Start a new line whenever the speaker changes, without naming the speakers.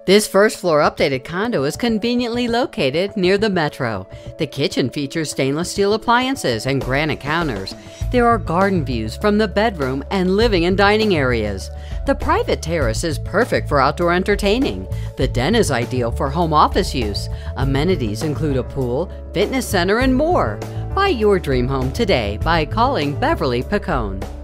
This first-floor updated condo is conveniently located near the metro. The kitchen features stainless steel appliances and granite counters. There are garden views from the bedroom and living and dining areas. The private terrace is perfect for outdoor entertaining. The den is ideal for home office use. Amenities include a pool, fitness center, and more. Buy your dream home today by calling Beverly Piccone.